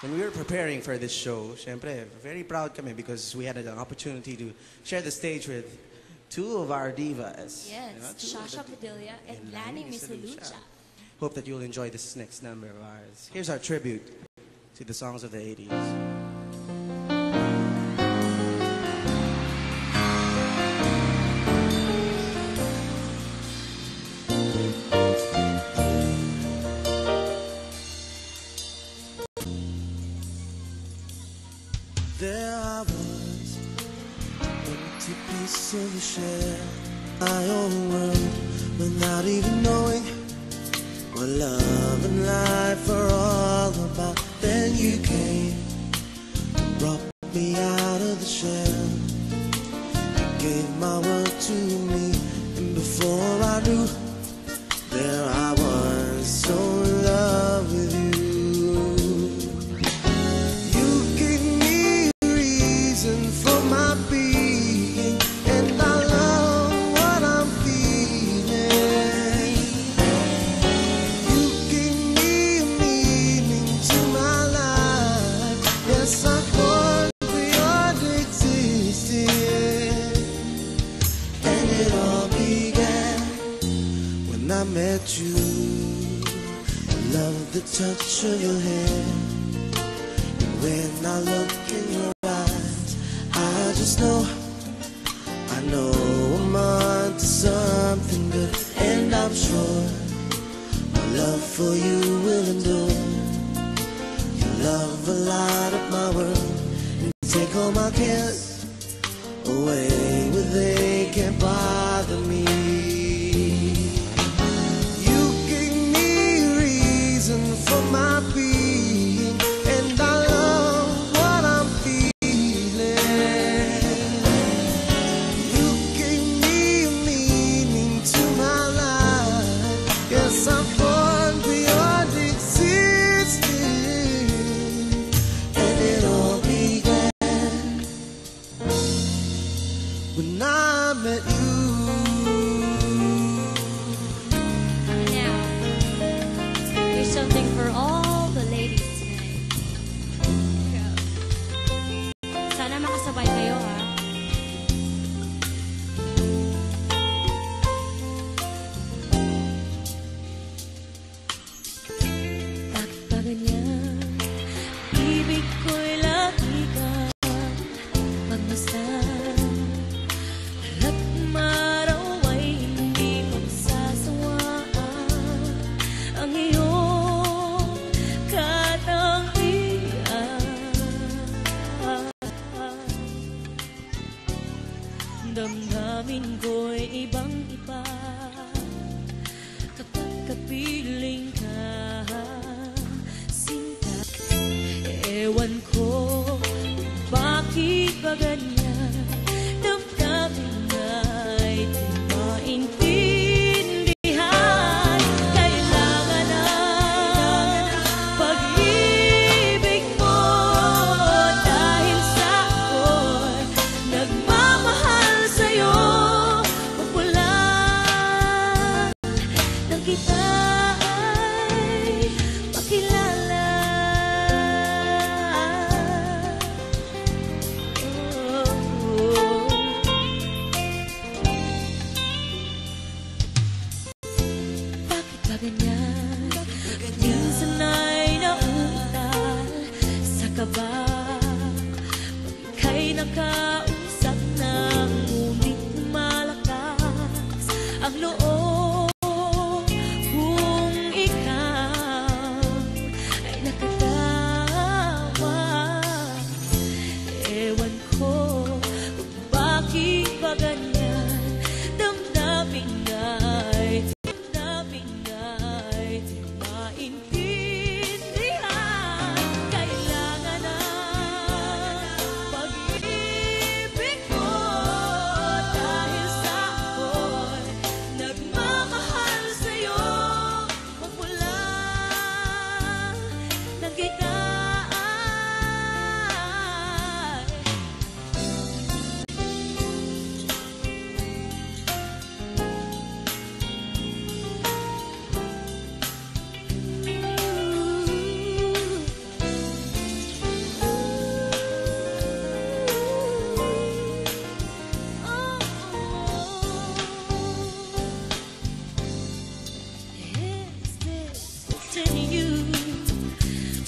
When we were preparing for this show, syempre, very proud kami because we had an opportunity to share the stage with two of our divas. Yes, Shasha Padilla and Lani Misalucha. Hope that you'll enjoy this next number of ours. Here's our tribute to the songs of the 80s. There I was, empty piece of a shell, my own world, without even knowing what love and life are all about. Then you came, brought me out of the shell, gave my world to me, and before I knew, there I was, so in love with you. For my being, and I love what I'm feeling. You gave me a meaning to my life. Yes, I thought beyond existing, and it all began when I met you. I love the touch of your hand, and when I look in your I just know, I know I'm onto something good, and I'm sure my love for you will endure. Your love will light up my world and take all my cares away where they can't bother me. You gave me a reason for my being, and I love what I'm feeling. I'm born beyond existing, and it all began when I met you. Now, here's something for all the ladies tonight. Sana makasabay kayo, ha? Ibig ko'y lagi kang magmasdan, at maraw ay hindi magsasawaan ang iyong katangian. Damdamin ko'y ibang-iba kapag kapiling ka. Ewan ko bakit ba ganyan, damdamin ay di maintindihan. Kailangan ng pag-ibig mo, dahil sa ako'y nagmamahal sa'yo. Magmula nang kita ay makilala. Minsan ay nauutal sa kaba pag ika'y nakausap na, ngunit malakas ang loob kung ikaw ay nakatawa. Ewan ko kung bakit ba ganyan, damdamin ay maintindihan. Kailangan ng pag-ibig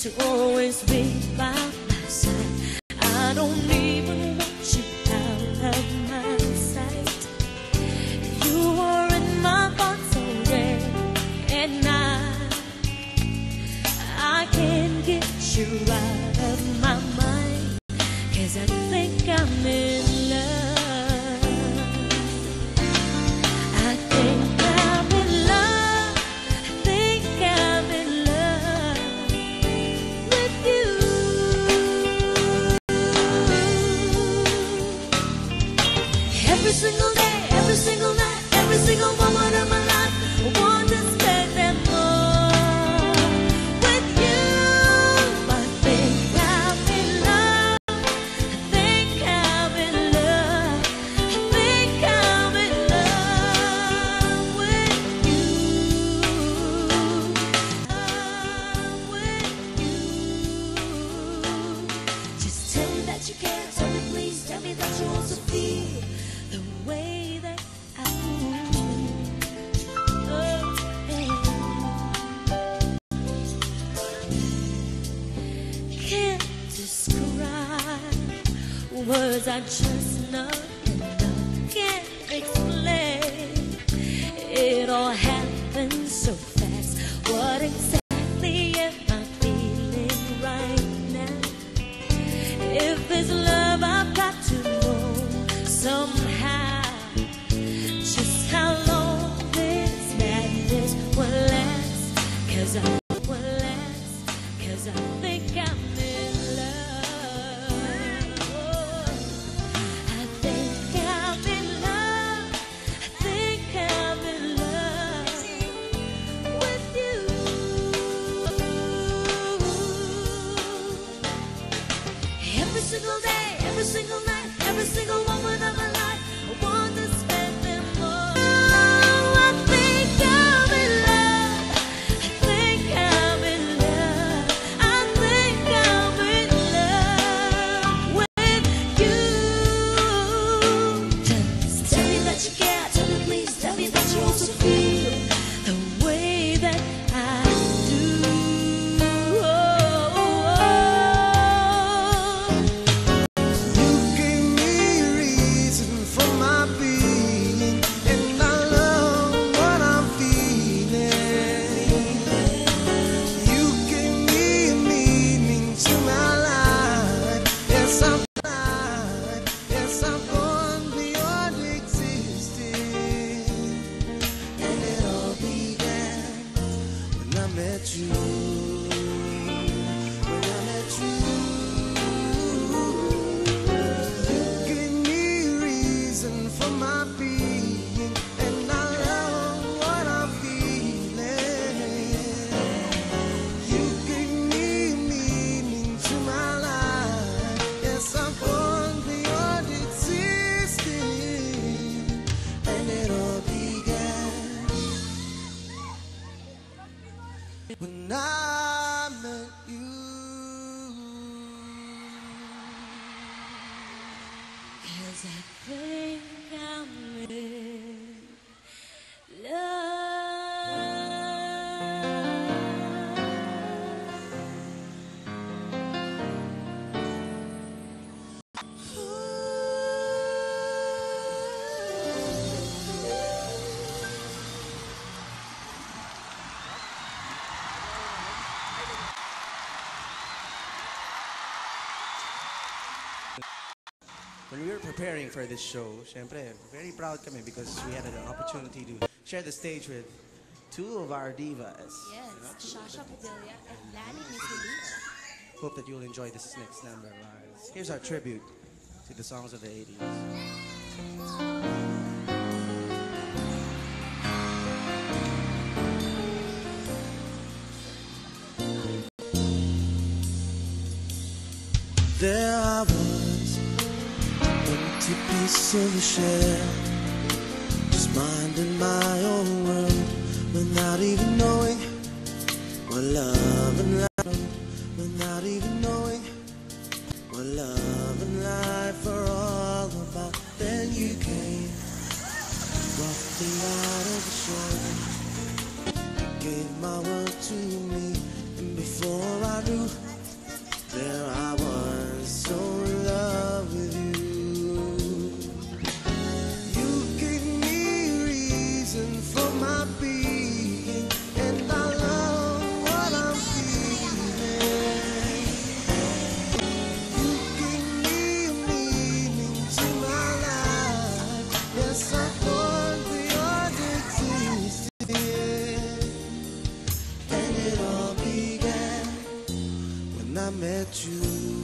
to always be by my side. I don't even want you out of my sight. You are in my thoughts all day and night. I can't get you out of my mind, 'cause I think I'm in love. I think I'm in love. I think I'm in love with you. Every single day, every single night, every single moment of my life, I want to spend them all with you. I think I'm in love. I think I'm in love. I think I'm in love with you. With you. Just tell me that you care. Tell me please. Tell me that you also feel the way that I do. Oh, yeah. Can't describe words I just know and can't explain. It all happens so fast. What exactly am I feeling right now? If it's love, I've got to know somehow just how long this madness will last. 'Cause I will last. 'Cause I think I'm in love. I think I'm in love. I think I'm in love with you. Every single day, every single night, every single moment of my life, I want to spend them all. I think I'm in love. I think I'm in love. I think I'm in love with you. Just tell me that you care. Tell me please. Tell me that you also feel the way that I do. You gave me a reason for my being, and I love what I'm feeling. You gave me a meaning to my life. Yes, I'm alive. Yes, I'm gone beyond existing. And it all began when I met you. When I met you. You gave me a reason for my being, and I love what I'm feeling. You gave me meaning to my life. Yes, I'm born beyond existing, and it all began when I met you. 'Cause I think I'm in love. When we were preparing for this show, syempre, very proud kami because we had an opportunity to share the stage with two of our divas. Yes, Shasha Padilla and Lani Misulich. Hope that you'll enjoy this next number of ours. Here's our tribute to the songs of the 80s. There I was, empty piece of a shell, just minding my own world, without even knowing what love and life, without even knowing what love and life are all about. Then you came, brought the light of the show, gave my world to me, and before I knew that I was so in love with you. You gave me reason for my being, and I love what I'm feeling. You gave me a meaning to my life. Yes, I thought beyond existing. And it all began when I met you.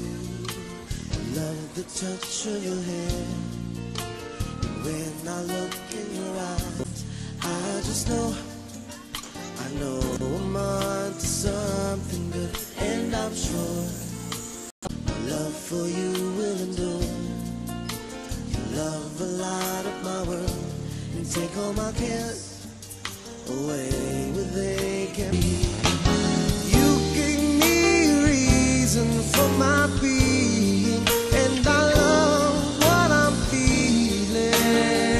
Love the touch of your hair. And when I look in your eyes, I just know, I know I'm onto something good. And I'm sure my love for you will endure. Your love will light up my world and take all my cares away where they can be. You gave me reason for my being, and I love what I'm feeling.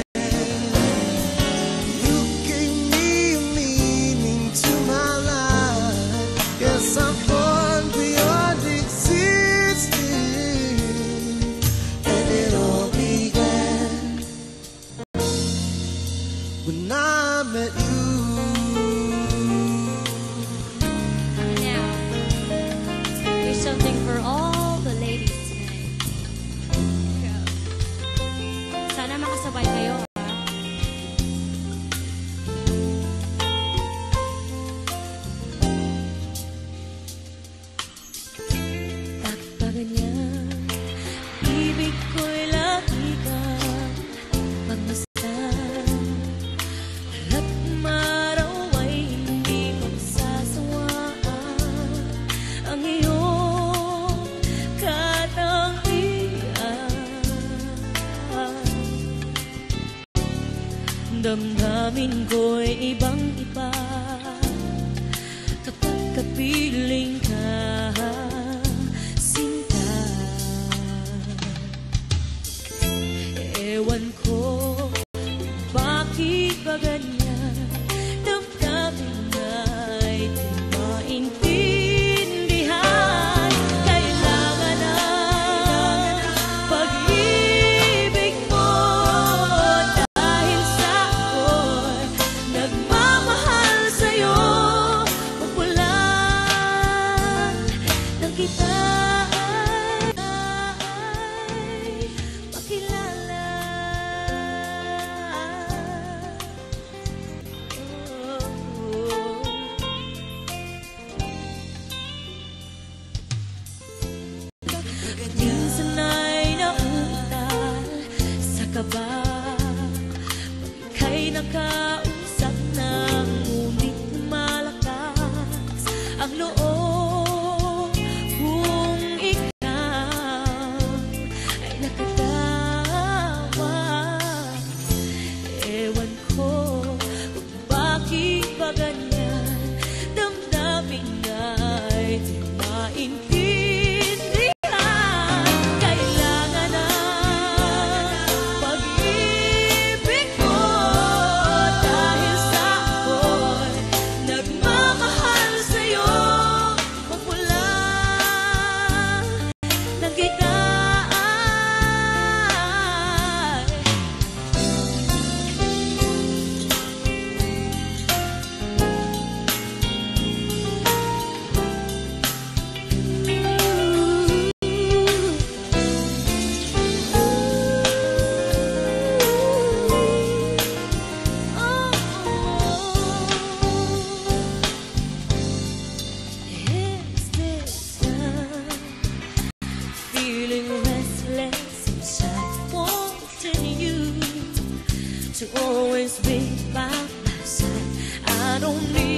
You gave me a meaning to my life. Yes, I'm born beyond existing. And it all began when I met you. Now, here's something for all the ladies tonight. Sana makasabay kayo. Pagpaganyan, ibig ko'y lagi kang pagmasdan. At maraw ay hindi magsasawaan ang iyong katangian. Damdamin ko'y ibang-iba kapag kapiling ka, sinta. Ewan ko bakit ba ganyan, damdamin ay di maintindihan. Kailangan ng pag-ibig mo, dahil sa ako'y nagmamahal sa'yo. Mapulan ng kita ay makilala. Minsan ay nauutal sa kaba pag ika'y nakausap na, ngunit malakas ang loob kung ikaw ay nakatawa. Ewan ko kung bakit ba ganyan, damdamin ay di maintindihan. Kailangan ng pag-ibig mo, dahil sa ako'y nagmamahal sa'yo. Magmula ng kita Is this love? Feeling restless inside, wanting you to always be by my side. I don't need